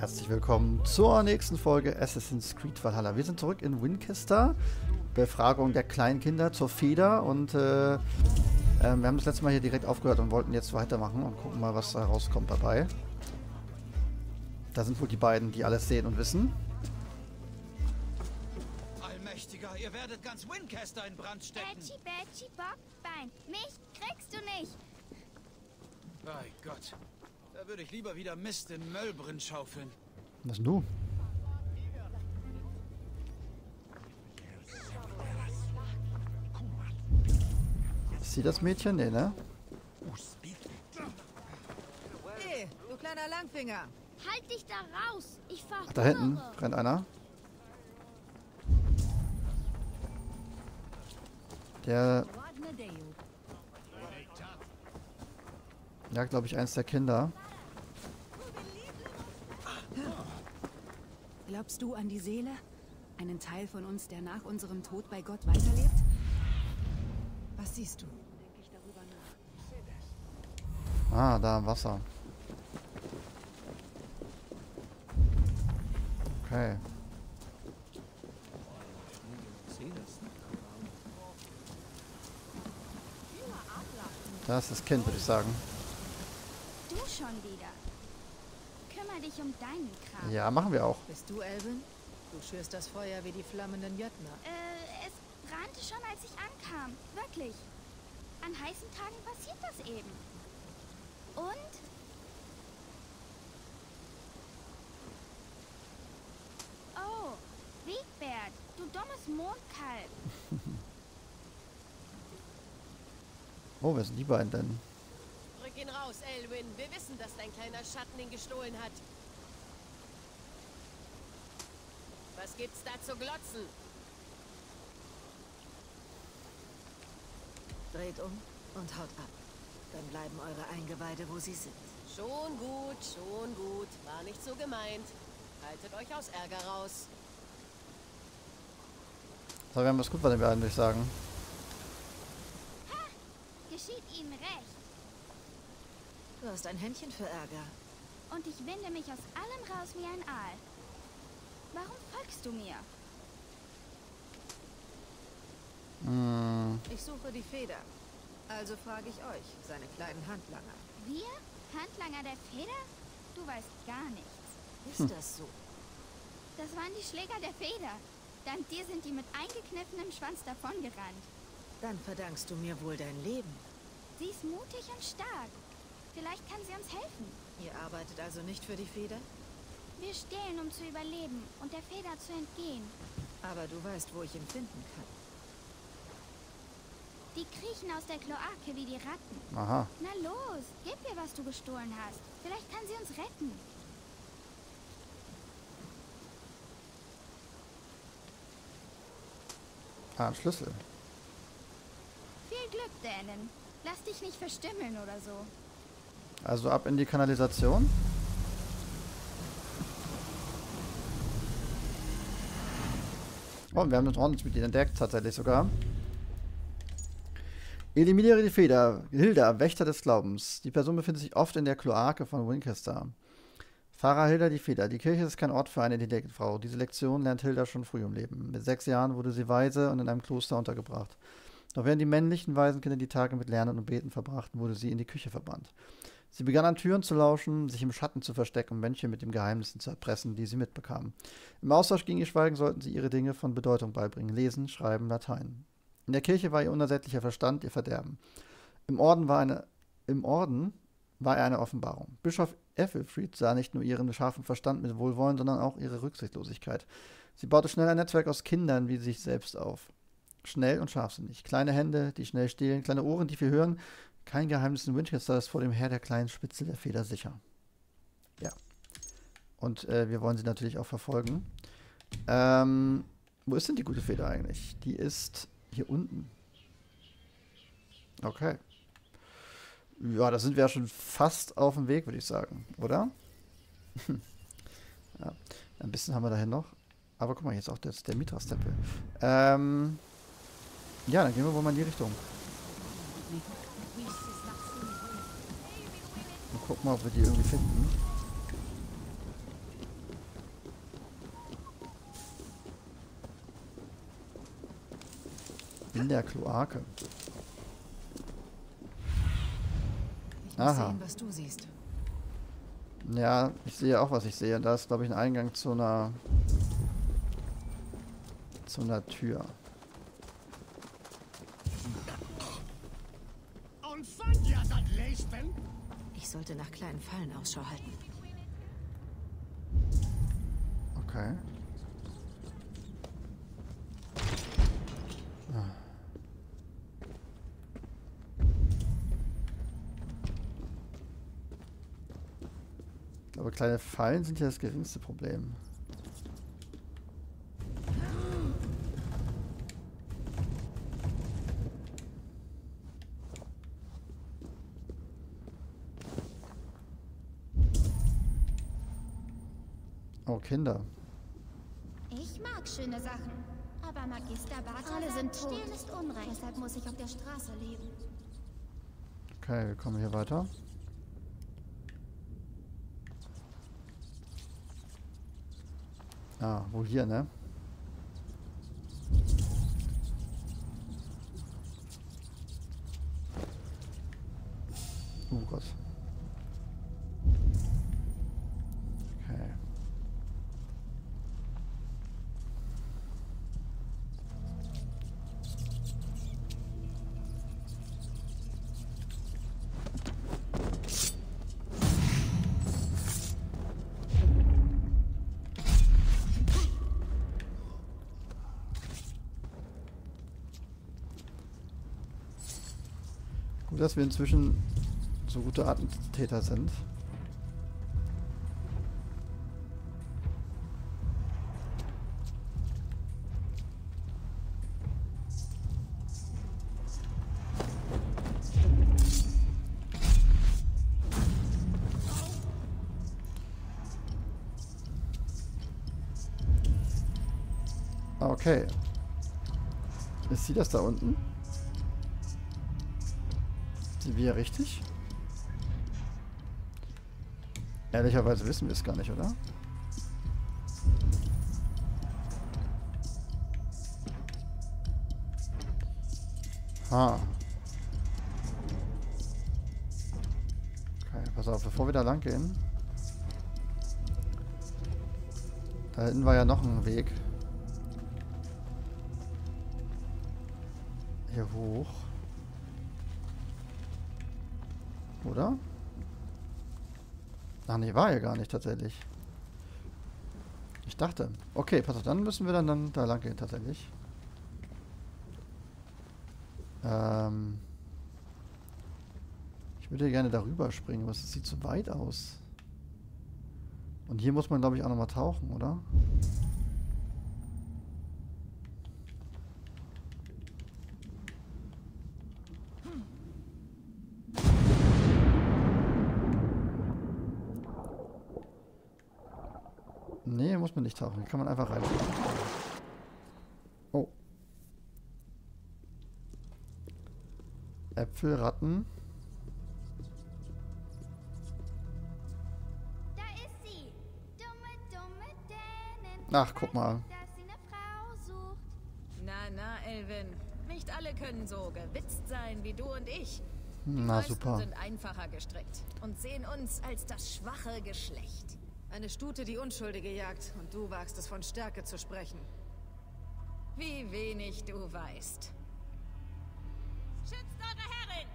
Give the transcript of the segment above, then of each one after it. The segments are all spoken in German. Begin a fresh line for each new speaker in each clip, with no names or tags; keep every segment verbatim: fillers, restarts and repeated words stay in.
Herzlich willkommen zur nächsten Folge Assassin's Creed Valhalla. Wir sind zurück in Winchester. Befragung der kleinen Kinder zur Feder. Und äh, äh, wir haben das letzte Mal hier direkt aufgehört und wollten jetzt weitermachen und gucken mal, was da rauskommt dabei. Da sind wohl die beiden, die alles sehen und wissen.
Allmächtiger, ihr werdet ganz Winchester in Brand stecken.
Ätschi, Bätschi, Bockbein. Mich kriegst du nicht.
Bei Gott. Da würde ich lieber wieder Mist in Möllbrunn schaufeln.
Was denn du? Ist sie das Mädchen? Nee, ne?
Hey, du kleiner Langfinger.
Halt dich da raus. Ich verhungere.
Ach, da hinten rennt einer. Der ja, glaube ich, eins der Kinder.
Glaubst du an die Seele? Einen Teil von uns, der nach unserem Tod bei Gott weiterlebt? Was siehst du? Denk ich darüber nach.
Ah, da im Wasser. Okay. Da ist das Kind, würde ich sagen.
Du schon wieder. Kümmer dich um deinen Kram.
Ja, machen wir auch.
Bist du Elvin? Du schürst das Feuer wie die flammenden Jötner.
Äh, es brannte schon, als ich ankam. Wirklich. An heißen Tagen passiert das eben. Und? Oh, Wiegbert, du dummes Mondkalb.
Oh, wer sind die beiden denn?
Rück ihn raus, Elwin. Wir wissen, dass dein kleiner Schatten ihn gestohlen hat. Was gibt's da zu glotzen?
Dreht um und haut ab. Dann bleiben eure Eingeweide, wo sie sind.
Schon gut, schon gut. War nicht so gemeint. Haltet euch aus Ärger raus.
So, wir haben was gut bei den beiden, würde ich sagen.
Ha! Geschieht ihnen recht.
Du hast ein Händchen für Ärger.
Und ich winde mich aus allem raus wie ein Aal. Warum folgst du mir?
Hm.
Ich suche die Feder. Also frage ich euch, seine kleinen Handlanger.
Wir? Handlanger der Feder? Du weißt gar nichts.
Ist
Hm.
das so?
Das waren die Schläger der Feder. Dank dir sind die mit eingekniffenem Schwanz davongerannt.
Dann verdankst du mir wohl dein Leben.
Sie ist mutig und stark. Vielleicht kann sie uns helfen.
Ihr arbeitet also nicht für die Feder?
Wir stehlen, um zu überleben und der Feder zu entgehen.
Aber du weißt, wo ich ihn finden kann.
Die kriechen aus der Kloake wie die Ratten.
Aha.
Na los, gib ihr, was du gestohlen hast. Vielleicht kann sie uns retten.
Ah, ein Schlüssel.
Viel Glück, Dänen. Lass dich nicht verstümmeln oder so.
Also ab in die Kanalisation. Oh, wir haben uns ordentlich mit ihnen entdeckt, tatsächlich sogar. Eliminiere die Feder. Hilda, Wächter des Glaubens. Die Person befindet sich oft in der Kloake von Winchester. Pfarrer Hilda die Feder. Die Kirche ist kein Ort für eine intelligente Frau. Diese Lektion lernt Hilda schon früh im Leben. Mit sechs Jahren wurde sie Waise und in einem Kloster untergebracht. Doch während die männlichen Waisenkinder die Tage mit Lernen und Beten verbrachten, wurde sie in die Küche verbannt. Sie begann an Türen zu lauschen, sich im Schatten zu verstecken und Mönche mit den Geheimnissen zu erpressen, die sie mitbekamen. Im Austausch gegen ihr Schweigen sollten sie ihre Dinge von Bedeutung beibringen. Lesen, Schreiben, Latein. In der Kirche war ihr unersättlicher Verstand ihr Verderben. Im Orden war, eine, im Orden war er eine Offenbarung. Bischof Ethelfried sah nicht nur ihren scharfen Verstand mit Wohlwollen, sondern auch ihre Rücksichtslosigkeit. Sie baute schnell ein Netzwerk aus Kindern wie sich selbst auf. Schnell und scharfsinnig. Kleine Hände, die schnell stehlen, kleine Ohren, die viel hören. Kein Geheimnis in Winchester ist vor dem Herr der kleinen Spitze der Feder sicher. Ja. Und äh, wir wollen sie natürlich auch verfolgen. Ähm, wo ist denn die gute Feder eigentlich? Die ist hier unten. Okay. Ja, da sind wir ja schon fast auf dem Weg, würde ich sagen. Oder? Ja. Ein bisschen haben wir dahin noch. Aber guck mal, jetzt auch der, der Mithras-Tempel. Ähm... Ja, dann gehen wir wohl mal in die Richtung. Mal gucken, ob wir die irgendwie finden. In der Kloake.
Ich muss
Aha.
sehen, was du siehst.
Ja, ich sehe auch, was ich sehe. Da ist, glaube ich, ein Eingang zu einer... zu einer Tür.
Ich sollte nach kleinen Fallen Ausschau halten.
Okay. Ah. Aber kleine Fallen sind ja das geringste Problem. Oh, Kinder.
Ich mag schöne Sachen. Aber Magister Bartha
Alle sind
sagt,
tot.
Stehlen ist Unrecht.
Deshalb muss ich auf der Straße leben.
Okay, wir kommen hier weiter. Ah, wo hier, ne? Oh Gott. Okay. Gut, dass wir inzwischen so gute Attentäter sind. Okay. Ist sie das da unten? Sind wir richtig? Ehrlicherweise wissen wir es gar nicht, oder? Ha. Okay, pass auf, bevor wir da lang gehen. Da hinten war ja noch ein Weg. Hier hoch. Oder? Ach nee, war ja gar nicht tatsächlich. Ich dachte. Okay, pass auf, dann müssen wir dann, dann da lang gehen tatsächlich. Ähm ich würde gerne darüber springen, aber es sieht zu weit aus. Und hier muss man, glaube ich, auch nochmal tauchen, oder? Nee, muss man nicht tauchen. Hier kann man einfach rein. Oh. Äpfel, Ratten.
Da ist sie. Dumme, dumme Dänen.
Ach, guck mal.
Dass sie eine Frau sucht.
Na, na, Elvin. Nicht alle können so gewitzt sein wie du und ich. Die
Na
meisten
super.
sind einfacher gestrickt und sehen uns als das schwache Geschlecht.
Eine Stute, die Unschuldige jagt. Und du wagst es, von Stärke zu sprechen.
Wie wenig du weißt. Schützt eure Herrin!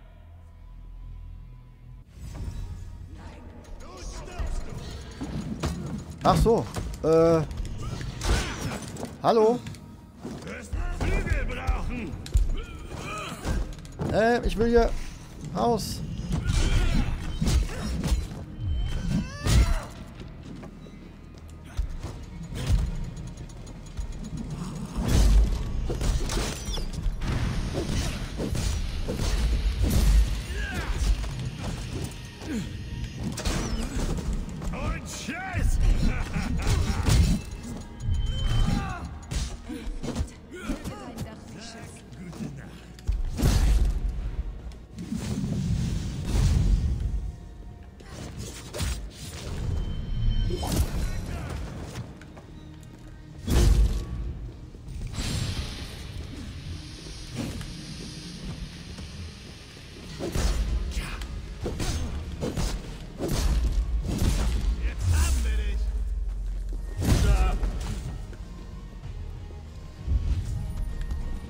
Ach so. Äh. Hallo? Äh, ich will hier raus.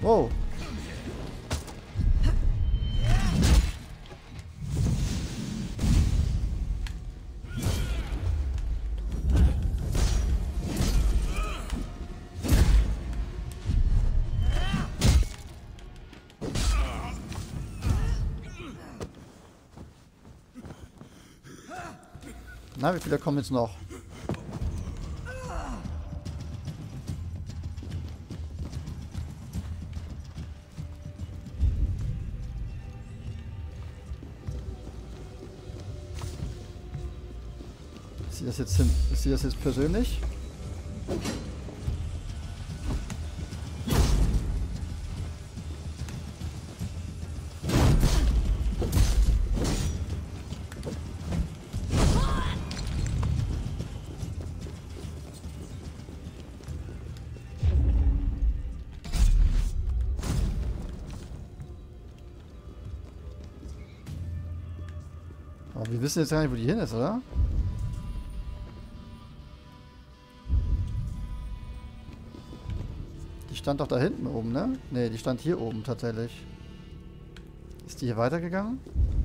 Wow. Na, wie viele kommen jetzt noch? Ist sie das jetzt, hin ist sie das jetzt persönlich? Aber wir wissen jetzt gar nicht, wo die hin ist, oder? Die stand doch da hinten oben, ne? Ne, die stand hier oben tatsächlich. Ist die hier weitergegangen?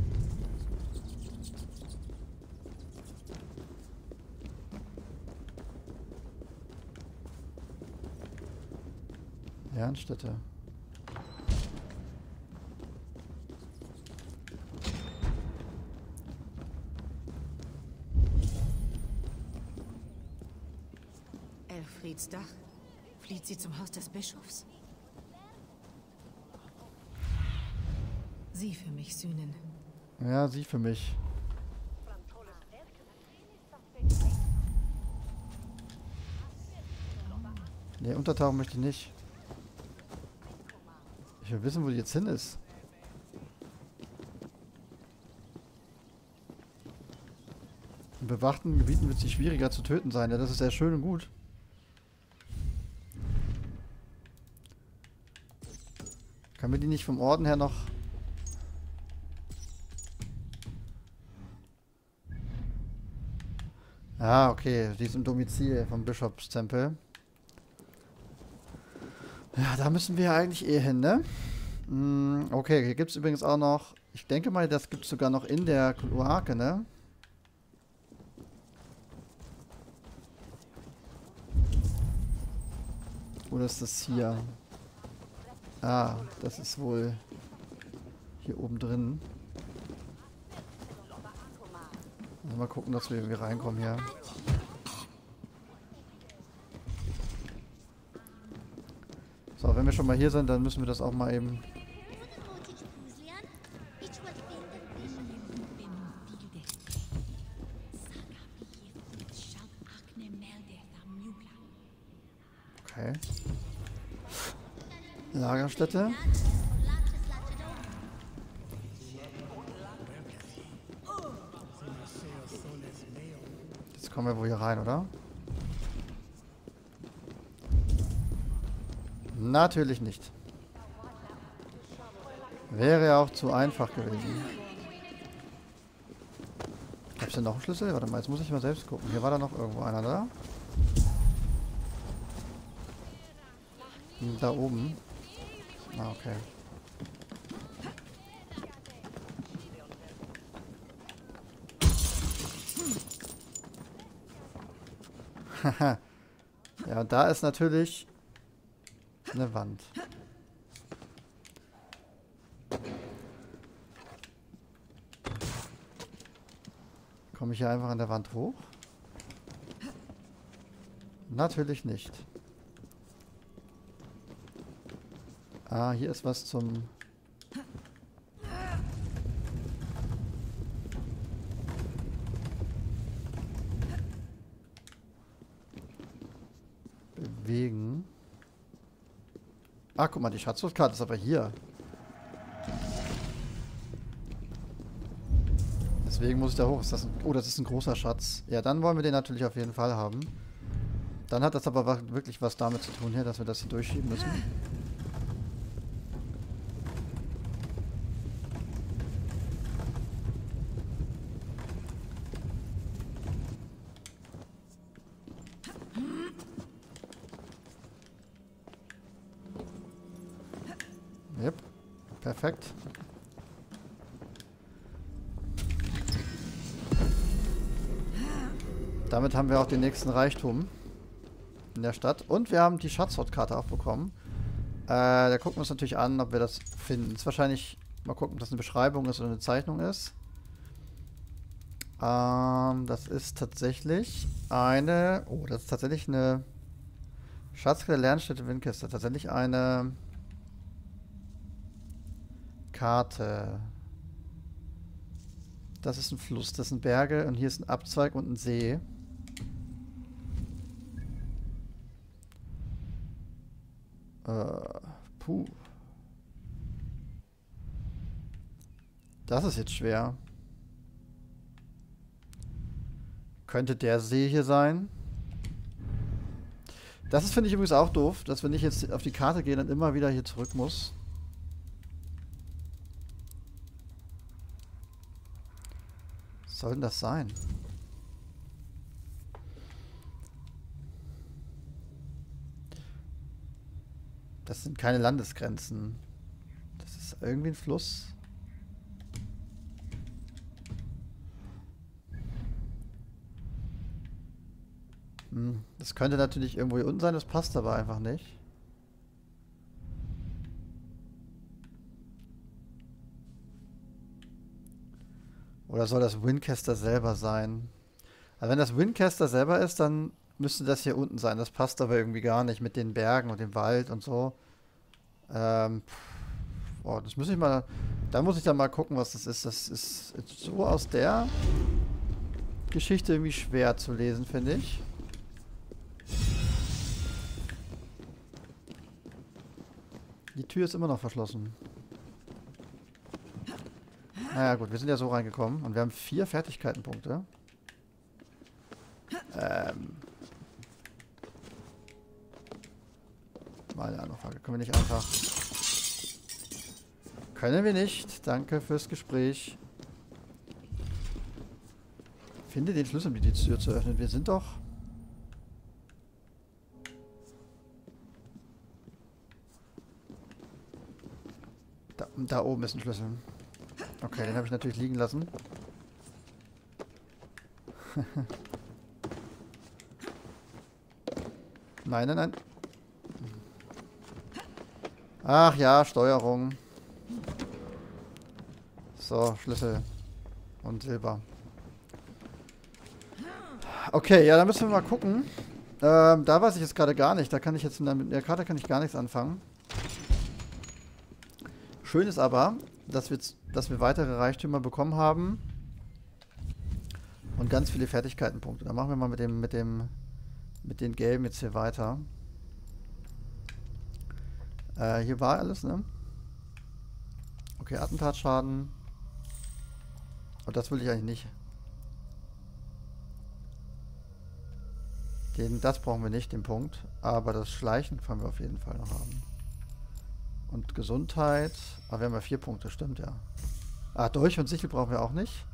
Ehrenstätte.
Elfrieds Dach. Flieht sie zum Haus des Bischofs? Sie für mich sühnen.
Ja, sie für mich. Ne, untertauchen möchte ich nicht. Ich will wissen, wo die jetzt hin ist. In bewachten Gebieten wird sie schwieriger zu töten sein. Ja, das ist sehr schön und gut. Können wir die nicht vom Orden her noch... Ah, okay. Die ist im Domizil vom Bischofstempel. Ja, da müssen wir eigentlich eh hin, ne? Mm, okay, hier gibt es übrigens auch noch... Ich denke mal, das gibt es sogar noch in der Kloake, ne? Oder ist das hier? Ah, das ist wohl hier oben drin. Also mal gucken, dass wir irgendwie reinkommen hier. So, wenn wir schon mal hier sind, dann müssen wir das auch mal eben... Okay. Lagerstätte. Jetzt kommen wir wohl hier rein, oder? Natürlich nicht. Wäre ja auch zu einfach gewesen. Gab es denn noch einen Schlüssel? Warte mal, jetzt muss ich mal selbst gucken. Hier war da noch irgendwo einer, oder? Da oben. Ah, okay. Haha. Ja, und da ist natürlich eine Wand. Komme ich hier einfach an der Wand hoch? Natürlich nicht. Ah, hier ist was zum... Bewegen. Ah, guck mal, die Schatzschutzkarte ist aber hier. Deswegen muss ich da hoch. Ist das ein... Oh, das ist ein großer Schatz. Ja, dann wollen wir den natürlich auf jeden Fall haben. Dann hat das aber wirklich was damit zu tun hier, dass wir das hier durchschieben müssen. Perfekt. Damit haben wir auch den nächsten Reichtum in der Stadt. Und wir haben die Schatzortkarte auch bekommen. Äh, da gucken wir uns natürlich an, ob wir das finden. Ist wahrscheinlich, mal gucken, ob das eine Beschreibung ist oder eine Zeichnung ist. Ähm, das ist tatsächlich eine, oh, das ist tatsächlich eine Schatzkarte Lernstätte Winchester. Tatsächlich eine Karte. Das ist ein Fluss, das sind Berge und hier ist ein Abzweig und ein See. Äh, puh. Das ist jetzt schwer. Könnte der See hier sein? Das ist, finde ich, übrigens auch doof, dass wenn ich jetzt auf die Karte gehe, dann immer wieder hier zurück muss. Was soll denn das sein? Das sind keine Landesgrenzen. Das ist irgendwie ein Fluss. Hm, das könnte natürlich irgendwo hier unten sein, das passt aber einfach nicht. Oder soll das Winchester selber sein? Also wenn das Winchester selber ist, dann müsste das hier unten sein. Das passt aber irgendwie gar nicht mit den Bergen und dem Wald und so. Ähm, boah, das muss ich mal... Da muss ich dann mal gucken, was das ist. Das ist so aus der Geschichte irgendwie schwer zu lesen, finde ich. Die Tür ist immer noch verschlossen. Naja gut, wir sind ja so reingekommen und wir haben vier Fertigkeitenpunkte. Ähm. Mal eine andere Frage. Können wir nicht einfach... Können wir nicht. Danke fürs Gespräch. Finde den Schlüssel, um die Tür zu öffnen. Wir sind doch... Da, da oben ist ein Schlüssel. Okay, den habe ich natürlich liegen lassen. Nein, nein, nein. Ach ja, Steuerung. So, Schlüssel. Und Silber. Okay, ja, dann müssen wir mal gucken. Ähm, da weiß ich jetzt gerade gar nicht. Da kann ich jetzt mit der Karte kann ich gar nichts anfangen. Schön ist aber, dass wir, dass wir weitere Reichtümer bekommen haben. Und ganz viele Fertigkeitenpunkte. Dann machen wir mal mit dem, mit dem, mit den Gelben jetzt hier weiter. Äh, hier war alles, ne? Okay, Attentatsschaden. Und das will ich eigentlich nicht. Den, das brauchen wir nicht, den Punkt. Aber das Schleichen können wir auf jeden Fall noch haben. Und Gesundheit. Aber wir haben ja vier Punkte, stimmt ja. Ah, Dolch und Sichel brauchen wir auch nicht.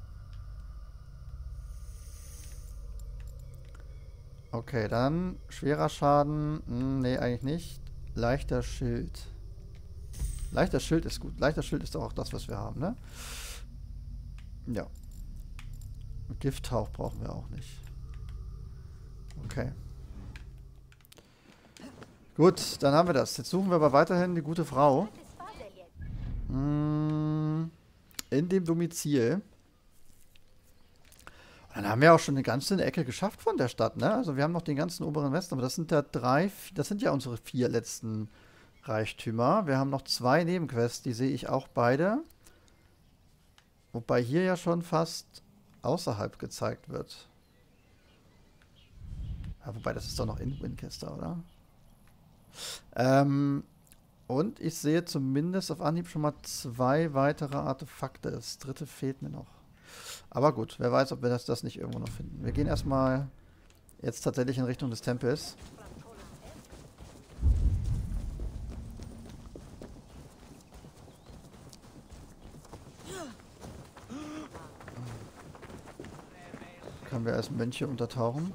Okay, dann schwerer Schaden. Hm, nee, eigentlich nicht. Leichter Schild. Leichter Schild ist gut. Leichter Schild ist auch das, was wir haben, ne? Ja. Gifthauch brauchen wir auch nicht. Okay. Gut, dann haben wir das. Jetzt suchen wir aber weiterhin die gute Frau. Hm, in dem Domizil. Und dann haben wir auch schon eine ganze Ecke geschafft von der Stadt, ne? Also wir haben noch den ganzen oberen Westen, aber das sind ja drei, das sind ja unsere vier letzten Reichtümer. Wir haben noch zwei Nebenquests, die sehe ich auch beide. Wobei hier ja schon fast außerhalb gezeigt wird. Ja, wobei, das ist doch noch in Winchester, oder? Ähm, und ich sehe zumindest auf Anhieb schon mal zwei weitere Artefakte. Das dritte fehlt mir noch. Aber gut, wer weiß, ob wir das, das nicht irgendwo noch finden. Wir gehen erstmal jetzt tatsächlich in Richtung des Tempels. Können wir als Mönche untertauchen.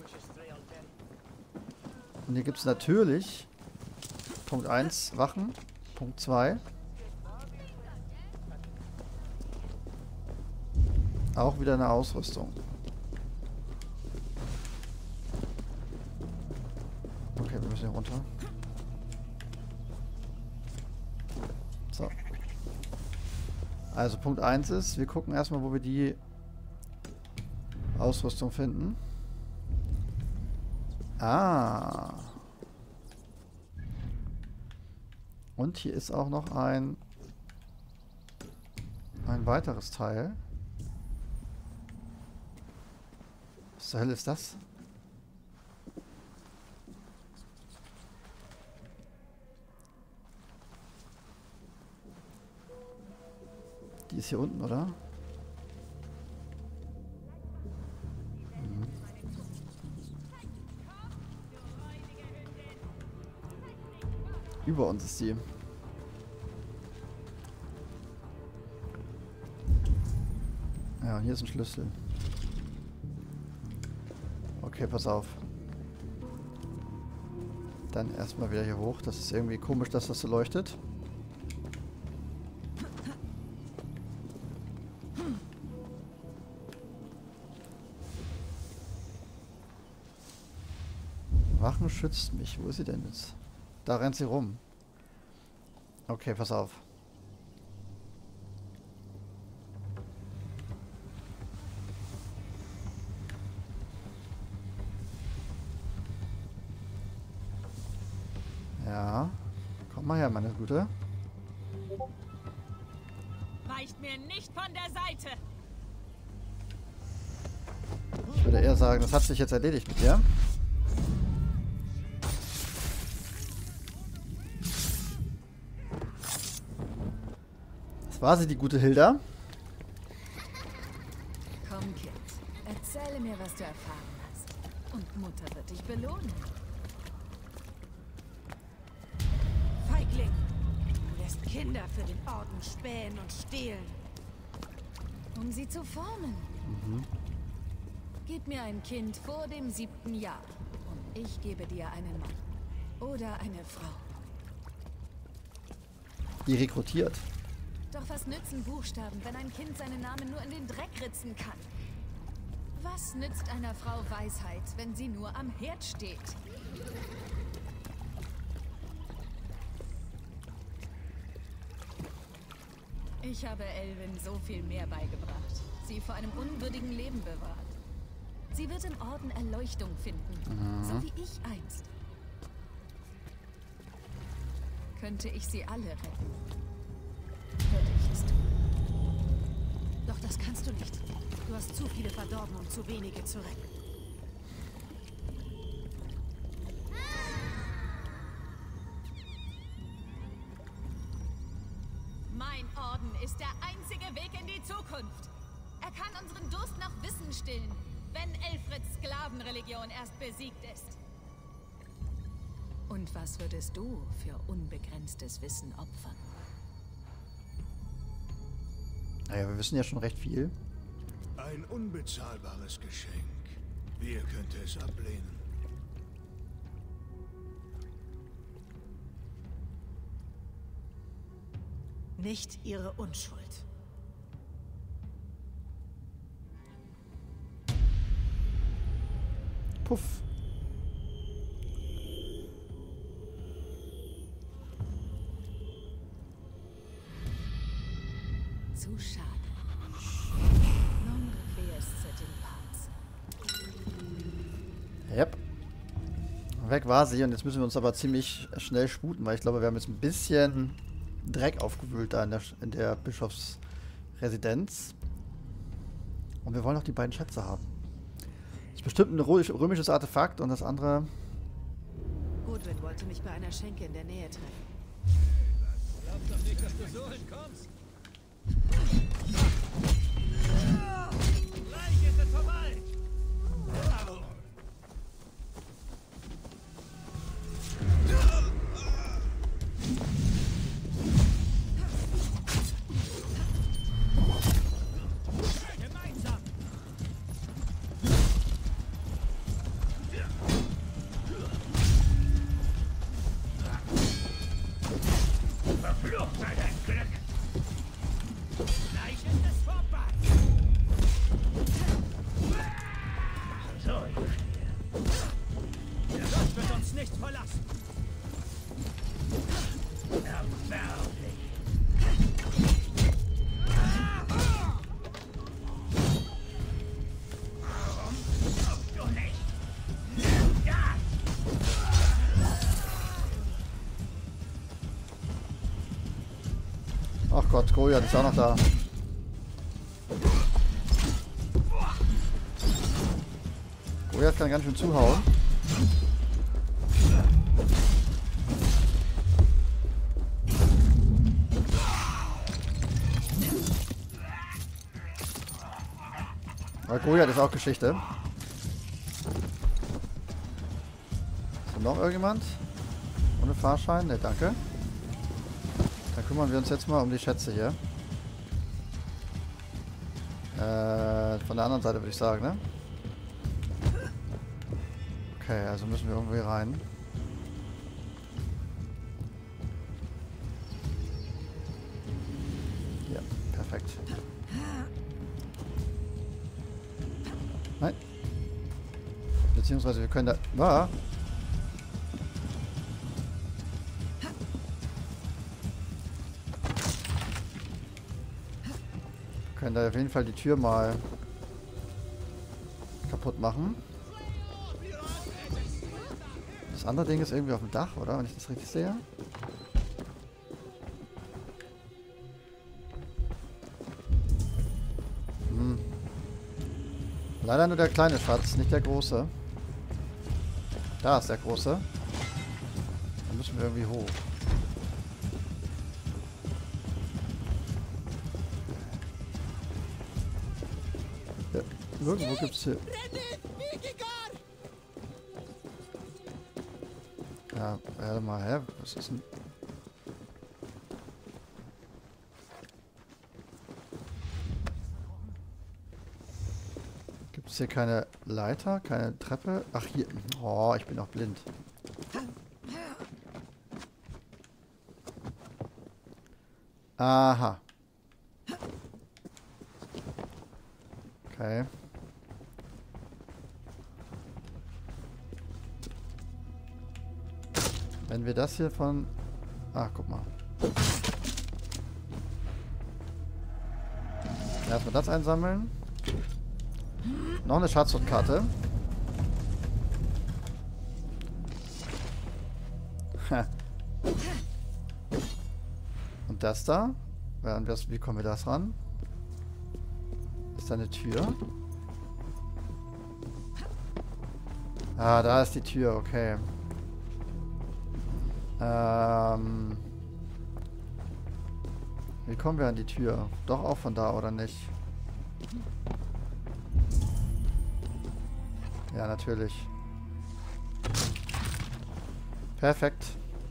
Und hier gibt es natürlich Punkt eins Wachen, Punkt zwei Auch wieder eine Ausrüstung. Okay, wir müssen hier runter. So. Also Punkt eins ist, wir gucken erstmal, wo wir die Ausrüstung finden. Ah. Und hier ist auch noch ein ein weiteres Teil. Was zur Hölle ist das? Die ist hier unten, oder? Mhm. Über uns ist die. Ja, und hier ist ein Schlüssel. Okay, pass auf. Dann erstmal wieder hier hoch. Das ist irgendwie komisch, dass das so leuchtet. Wachen schützt mich. Wo ist sie denn jetzt? Da rennt sie rum. Okay, pass auf. Ja. Komm mal her, meine Gute.
Weicht mir nicht von der Seite!
Ich würde eher sagen, das hat sich jetzt erledigt mit dir. Das war sie, die gute Hilda.
Komm, Kind. Erzähle mir, was du erfahren hast. Und Mutter wird dich belohnen.
Feigling! Du lässt Kinder für den Orden spähen und stehlen.
Um sie zu formen.
Mhm.
Gib mir ein Kind vor dem siebten Jahr. Und ich gebe dir einen Mann. Oder eine Frau.
Die rekrutiert.
Doch was nützen Buchstaben, wenn ein Kind seinen Namen nur in den Dreck ritzen kann? Was nützt einer Frau Weisheit, wenn sie nur am Herd steht? Ich habe Elwyn so viel mehr beigebracht. Sie vor einem unwürdigen Leben bewahrt. Sie wird im Orden Erleuchtung finden,
Mhm.
so wie ich einst. Könnte ich sie alle retten, würde ich es tun.
Doch das kannst du nicht. Du hast zu viele verdorben und zu wenige zu retten.
Mein Orden ist der einzige Weg in die Zukunft. Er kann unseren Durst nach Wissen stillen, wenn Elfrids Sklavenreligion erst besiegt ist. Und was würdest du für unbegrenztes Wissen opfern?
Naja, wir wissen ja schon recht viel.
Ein unbezahlbares Geschenk. Wer könnte es ablehnen?
Nicht ihre Unschuld.
Puff.
Zu schade. Non requies sed in pace.
Yep. Weg war sie und jetzt müssen wir uns aber ziemlich schnell sputen, weil ich glaube, wir haben jetzt ein bisschen Dreck aufgewühlt da in der, in der Bischofsresidenz. Und wir wollen auch die beiden Schätze haben. Das ist bestimmt ein römisches Artefakt und das andere...
Godwin wollte mich bei einer Schenke in der Nähe treffen.
Glaub doch nicht, dass du so entkommst. Gleich ist es vorbei. Gemeinsam. Verflucht sei dein Glück. nicht verlassen. Erbärmlich. Warum glaubst du nicht? Ja!
Ach Gott, Goliath ist auch noch da. Goliath kann ganz schön zuhauen. Aber Goliath ist auch Geschichte. Ist da noch irgendjemand? Ohne Fahrschein? Ne, danke. Dann kümmern wir uns jetzt mal um die Schätze hier. Äh, von der anderen Seite würde ich sagen, ne? Okay, also müssen wir irgendwie rein. Ja, perfekt. Nein. Beziehungsweise wir können da... Ah. Wir können da auf jeden Fall die Tür mal kaputt machen. Das andere Ding ist irgendwie auf dem Dach, oder? Wenn ich das richtig sehe. Hm. Leider nur der kleine Schatz, nicht der große. Da ist der große. Da müssen wir irgendwie hoch. Ja, irgendwo gibt es hier... Ja, warte mal, hä? Was ist denn... Gibt es hier keine Leiter, keine Treppe? Ach, hier. Oh, ich bin auch blind. Aha. Okay. Wenn wir das hier von... Ach, guck mal. Erstmal das einsammeln. Noch eine Schatzkarte. Und das da? Wie kommen wir das ran? Ist da eine Tür? Ah, da ist die Tür, okay. Ähm, wie kommen wir an die Tür? Doch auch von da, oder nicht? Ja, natürlich. Perfekt.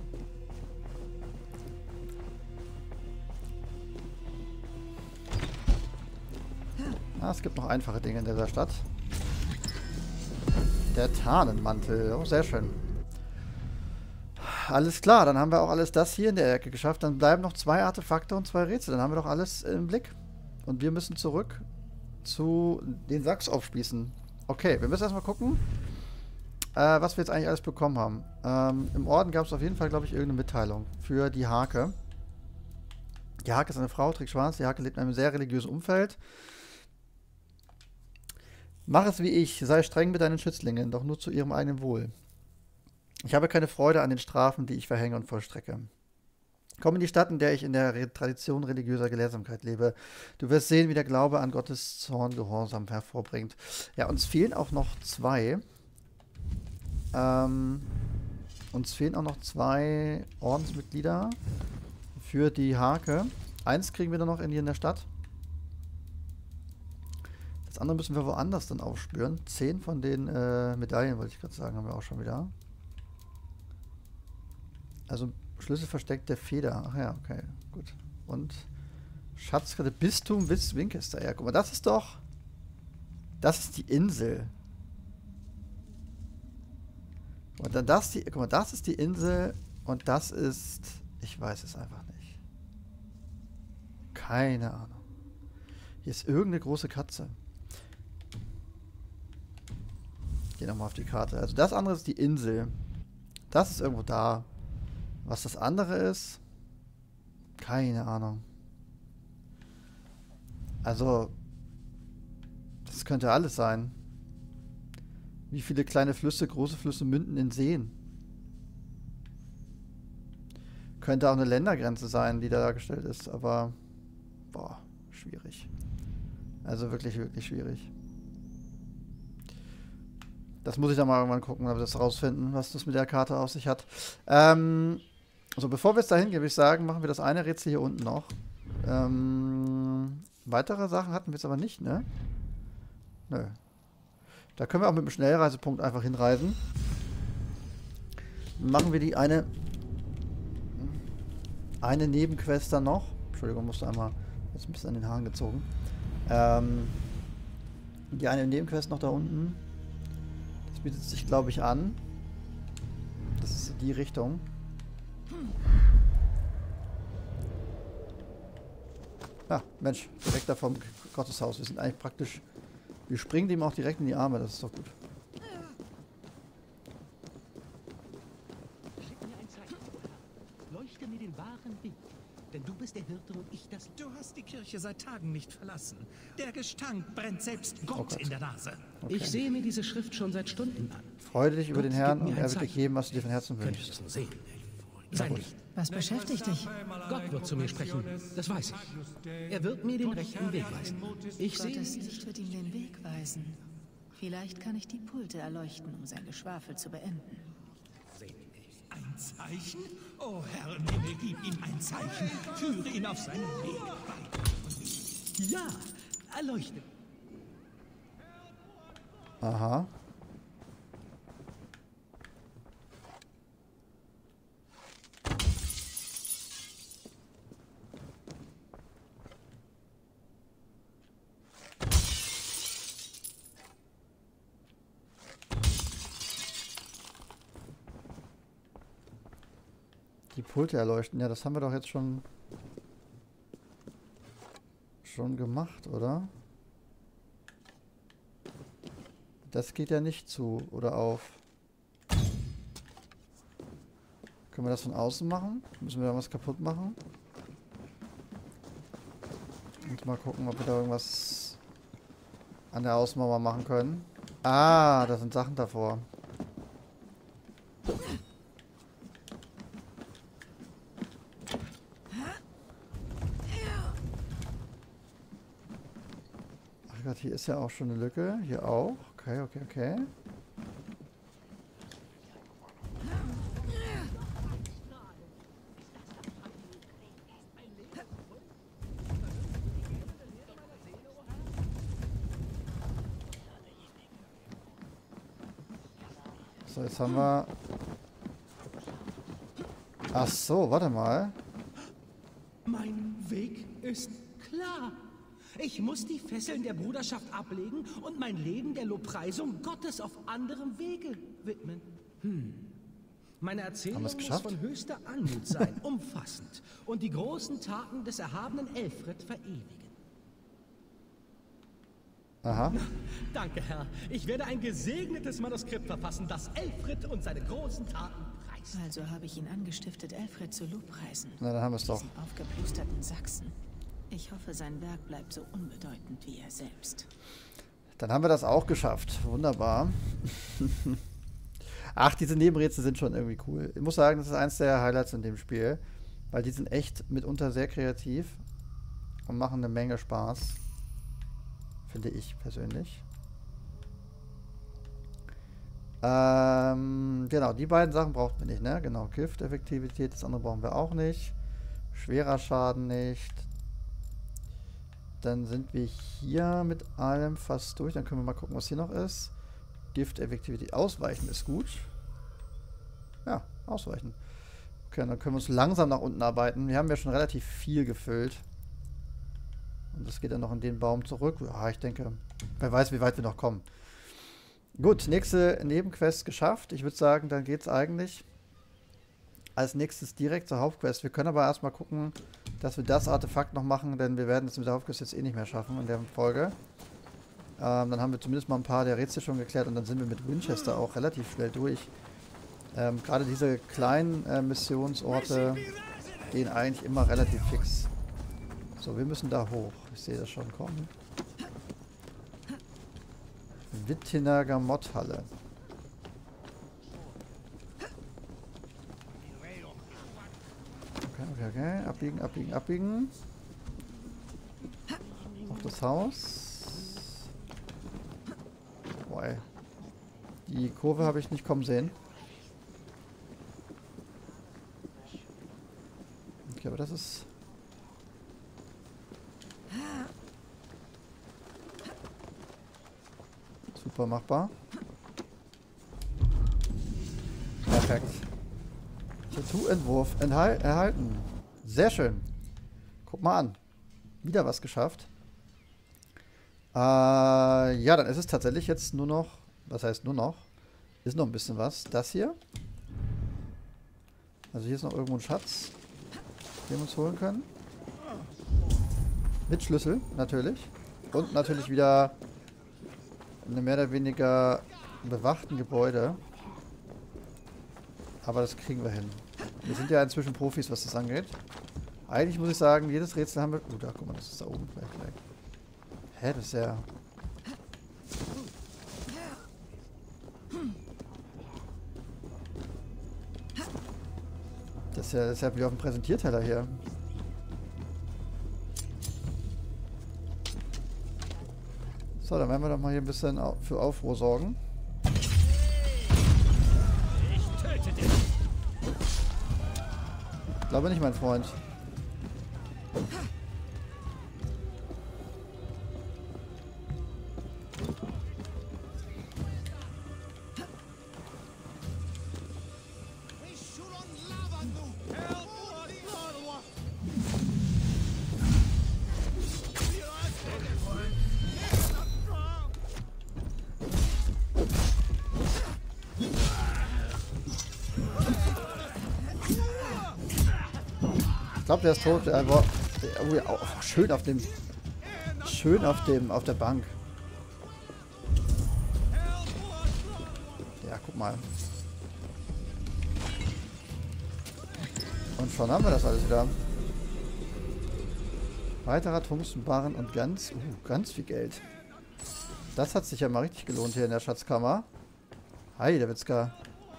Ah, es gibt noch einfache Dinge in dieser Stadt. Der Tarnenmantel. Oh, sehr schön. Alles klar, dann haben wir auch alles das hier in der Ecke geschafft. Dann bleiben noch zwei Artefakte und zwei Rätsel. Dann haben wir doch alles im Blick. Und wir müssen zurück zu den Sachs aufspießen. Okay, wir müssen erstmal gucken, äh, was wir jetzt eigentlich alles bekommen haben. Ähm, Im Orden gab es auf jeden Fall, glaube ich, irgendeine Mitteilung für die Hake. Die Hake ist eine Frau, trägt schwarz. Die Hake lebt in einem sehr religiösen Umfeld. Mach es wie ich, sei streng mit deinen Schützlingen, doch nur zu ihrem eigenen Wohl. Ich habe keine Freude an den Strafen, die ich verhänge und vollstrecke. Komm in die Stadt, in der ich in der Re Tradition religiöser Gelehrsamkeit lebe. Du wirst sehen, wie der Glaube an Gottes Zorn Gehorsam hervorbringt. Ja, uns fehlen auch noch zwei. Ähm, uns fehlen auch noch zwei Ordensmitglieder für die Hake. Eins kriegen wir dann noch in hier in der Stadt. Das andere müssen wir woanders dann aufspüren. Zehn von den äh, Medaillen, wollte ich gerade sagen, haben wir auch schon wieder. Also Schlüssel versteckt der Feder. Ach ja, okay, gut. Und Schatzkarte Bistum Witz Winchester. Ja, guck mal, das ist doch... Das ist die Insel. Und dann das die... Guck mal, das ist die Insel und das ist... Ich weiß es einfach nicht. Keine Ahnung. Hier ist irgendeine große Katze. Geh nochmal auf die Karte. Also das andere ist die Insel. Das ist irgendwo da. Was das andere ist? Keine Ahnung. Also, das könnte alles sein. Wie viele kleine Flüsse, große Flüsse münden in Seen? Könnte auch eine Ländergrenze sein, die da dargestellt ist, aber boah, schwierig. Also wirklich, wirklich schwierig. Das muss ich dann mal irgendwann gucken, ob wir das rausfinden, was das mit der Karte auf sich hat. Ähm, so, bevor wir es dahin gehen, würde ich sagen, machen wir das eine Rätsel hier unten noch. Ähm, weitere Sachen hatten wir jetzt aber nicht, ne? Nö. Da können wir auch mit dem Schnellreisepunkt einfach hinreisen. Dann machen wir die eine eine Nebenquest dann noch. Entschuldigung, musste einmal jetzt ein bisschen an den Haaren gezogen. Ähm, die eine Nebenquest noch da unten. Das bietet sich, glaube ich, an. Das ist die Richtung. Ah, Mensch, direkt da vom Gotteshaus. Wir sind eigentlich praktisch... Wir springen dem auch direkt in die Arme, das ist doch gut.
Schick mir ein Zeichen, Herr. Leuchte mir den wahren Weg. Denn du bist der Hirte und ich das...
Du hast die Kirche seit Tagen nicht verlassen. Der Gestank brennt selbst Gott,
Oh Gott.
in der Nase.
Okay.
Ich sehe mir diese Schrift schon seit Stunden an.
Freude dich über
Gott,
den Herrn
gib mir
und
ein
er wird dir
Zeichen.
geben, was du dir von Herzen
Könntest
wünschst.
es nur sehen. Sein Licht.
Was beschäftigt dich?
Gott wird zu mir sprechen. Das weiß ich. Er wird mir den rechten Weg weisen. Ich sehe...
Gottes Licht wird ihm den Weg weisen. Vielleicht kann ich die Pulte erleuchten, um sein Geschwafel zu beenden.
Ein Zeichen? Oh Herr, Himmel, gib ihm ein Zeichen. Führe ihn auf seinen Weg.
Ja, erleuchte.
Aha. Die Pulte erleuchten. Ja, das haben wir doch jetzt schon schon gemacht, oder? Das geht ja nicht zu oder auf. Können wir das von außen machen? Müssen wir da was kaputt machen? Und mal gucken, ob wir da irgendwas an der Außenmauer machen können. Ah, da sind Sachen davor. Ach Gott, hier ist ja auch schon eine Lücke. Hier auch. Okay, okay, okay. So, jetzt haben wir... Ach so, warte mal.
Mein Weg ist klar. Ich muss die Fesseln der Bruderschaft ablegen und mein Leben der Lobpreisung Gottes auf anderem Wege widmen. Hm. Meine Erzählung
Haben wir es
muss
geschafft?
von höchster Anmut sein, umfassend und die großen Taten des erhabenen Elfred verewigen.
Aha.
Danke, Herr. Ich werde ein gesegnetes Manuskript verfassen, das Elfred und seine großen Taten preist.
Also habe ich ihn angestiftet, Elfred zu lobpreisen.
Na, dann haben wir es doch.
Diesen aufgeplüsterten Sachsen. Ich hoffe, sein Werk bleibt so unbedeutend wie er selbst.
Dann haben wir das auch geschafft. Wunderbar. Ach, diese Nebenrätsel sind schon irgendwie cool. Ich muss sagen, das ist eins der Highlights in dem Spiel. Weil die sind echt mitunter sehr kreativ und machen eine Menge Spaß. Finde ich persönlich. Ähm, genau, die beiden Sachen brauchen wir nicht, ne? Genau, Gift-Effektivität, das andere brauchen wir auch nicht. Schwerer Schaden nicht. Dann sind wir hier mit allem fast durch. Dann können wir mal gucken, was hier noch ist. Gift-Effektivität. Ausweichen ist gut. Ja, ausweichen. Okay, dann können wir uns langsam nach unten arbeiten. Wir haben ja schon relativ viel gefüllt. Und das geht dann noch in den Baum zurück. Ja, ich denke, wer weiß, wie weit wir noch kommen. Gut, nächste Nebenquest geschafft. Ich würde sagen, dann geht es eigentlich als nächstes direkt zur Hauptquest. Wir können aber erstmal gucken, dass wir das Artefakt noch machen, denn wir werden es mit der Hauptquest jetzt eh nicht mehr schaffen in der Folge. Ähm, dann haben wir zumindest mal ein paar der Rätsel schon geklärt und dann sind wir mit Winchester auch relativ schnell durch. Ähm, Gerade diese kleinen äh, Missionsorte gehen eigentlich immer relativ fix. So, wir müssen da hoch. Ich sehe das schon kommen. Wittiner Motthalle. Okay, okay, okay. Abbiegen, abbiegen, abbiegen. Auf das Haus. Boah, ey. Die Kurve habe ich nicht kommen sehen. Okay, aber das ist... super machbar. Perfekt. Tattoo-Entwurf erhalten. Sehr schön. Guck mal an. Wieder was geschafft. Äh, ja, dann ist es tatsächlich jetzt nur noch... Was heißt nur noch? Ist noch ein bisschen was. Das hier. Also hier ist noch irgendwo ein Schatz, den wir uns holen können. Mit Schlüssel, natürlich. Und natürlich wieder eine mehr oder weniger bewachten Gebäude. Aber das kriegen wir hin. Wir sind ja inzwischen Profis, was das angeht. Eigentlich muss ich sagen, jedes Rätsel haben wir... Oh, da, guck mal, das ist da oben vielleicht gleich. Hä, das ist ja... Das ist ja, das ist ja wie auf dem Präsentierteller hier. So, dann werden wir doch mal hier ein bisschen für Aufruhr sorgen. Ich glaube nicht, mein Freund. Ich glaube, der ist tot. Der war, oh, ja, oh, schön auf dem, schön auf dem, auf der Bank. Ja, guck mal. Und schon haben wir das alles wieder. Weiterer Tungstenbarren und ganz, uh, ganz viel Geld. Das hat sich ja mal richtig gelohnt hier in der Schatzkammer. Hi, der Witzka.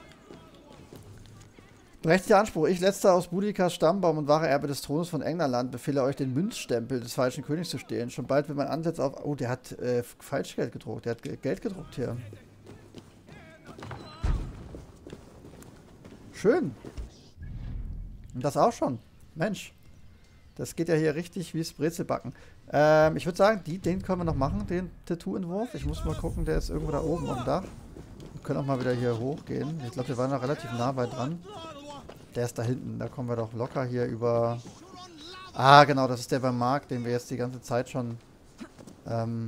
Berechtigter Anspruch. Ich, letzter aus Boudikas Stammbaum und wahrer Erbe des Thrones von Englerland, befehle euch, den Münzstempel des falschen Königs zu stehlen. Schon bald wird mein Ansatz auf... Oh, der hat äh, Falschgeld gedruckt. Der hat Geld gedruckt hier. Schön. Und das auch schon. Mensch. Das geht ja hier richtig wie das Brezelbacken. Ähm, ich würde sagen, die, den können wir noch machen, den Tattoo-Entwurf. Ich muss mal gucken, der ist irgendwo da oben am Dach. Wir können auch mal wieder hier hochgehen. Ich glaube, wir waren noch relativ nah bei dran. Der ist da hinten. Da kommen wir doch locker hier über... Ah, genau. Das ist der beim Markt, den wir jetzt die ganze Zeit schon... Ähm...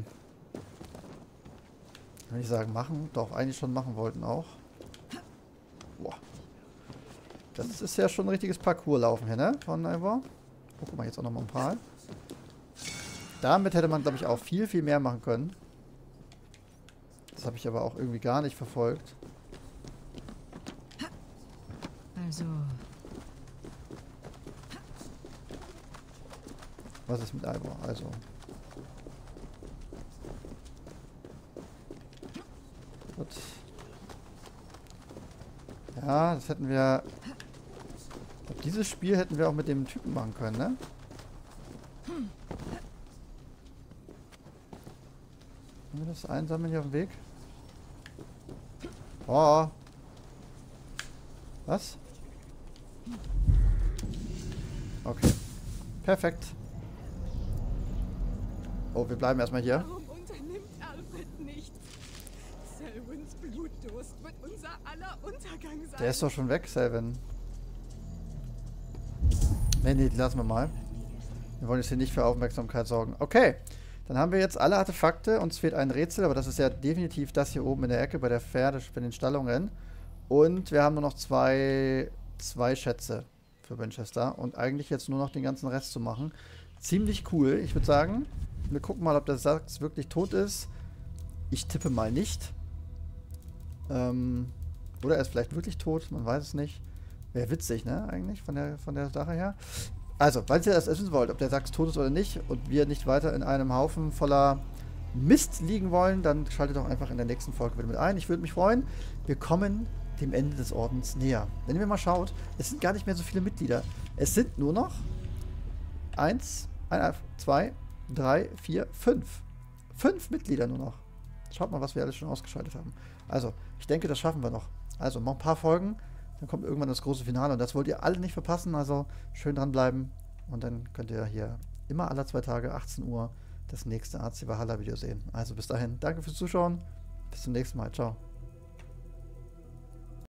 Kann ich sagen, machen? Doch, eigentlich schon machen wollten auch. Boah. Das ist ja schon ein richtiges Parcours-Laufen hier, ne? Von Ivor. Oh, guck mal, jetzt auch nochmal ein paar. Damit hätte man, glaube ich, auch viel, viel mehr machen können. Das habe ich aber auch irgendwie gar nicht verfolgt.
Also.
Was ist mit Ivor? Also. Gut. Ja, das hätten wir... Ich glaub, dieses Spiel hätten wir auch mit dem Typen machen können, ne? Können wir das einsammeln hier auf dem Weg? Oh. Was? Okay. Perfekt. Oh, wir bleiben erstmal hier.
Warum unternimmt Alfred nichts? Selwyns Blutdurst wird unser aller Untergang sein.
Der ist doch schon weg, Selwyn. Nee, nee, die lassen wir mal. Wir wollen jetzt hier nicht für Aufmerksamkeit sorgen. Okay, dann haben wir jetzt alle Artefakte. Uns fehlt ein Rätsel, aber das ist ja definitiv das hier oben in der Ecke bei der Pferde, bei den Stallungen. Und wir haben nur noch zwei, zwei Schätze für Winchester. Und eigentlich jetzt nur noch den ganzen Rest zu machen. Ziemlich cool. Ich würde sagen, wir gucken mal, ob der Sachs wirklich tot ist. Ich tippe mal nicht. Ähm, Oder er ist vielleicht wirklich tot, man weiß es nicht. Wäre witzig, ne, eigentlich, von der, von der Sache her. Also, falls ihr das wissen wollt, ob der Sachs tot ist oder nicht und wir nicht weiter in einem Haufen voller Mist liegen wollen, dann schaltet doch einfach in der nächsten Folge wieder mit ein. Ich würde mich freuen. Wir kommen dem Ende des Ordens näher. Wenn ihr mal schaut, es sind gar nicht mehr so viele Mitglieder. Es sind nur noch eins, zwei, drei, vier, fünf. Fünf Mitglieder nur noch. Schaut mal, was wir alles schon ausgeschaltet haben. Also, ich denke, das schaffen wir noch. Also, noch ein paar Folgen, dann kommt irgendwann das große Finale und das wollt ihr alle nicht verpassen. Also, schön dranbleiben und dann könnt ihr hier immer alle zwei Tage, achtzehn Uhr, das nächste A C Valhalla Video sehen. Also, bis dahin, danke fürs Zuschauen. Bis zum nächsten Mal. Ciao.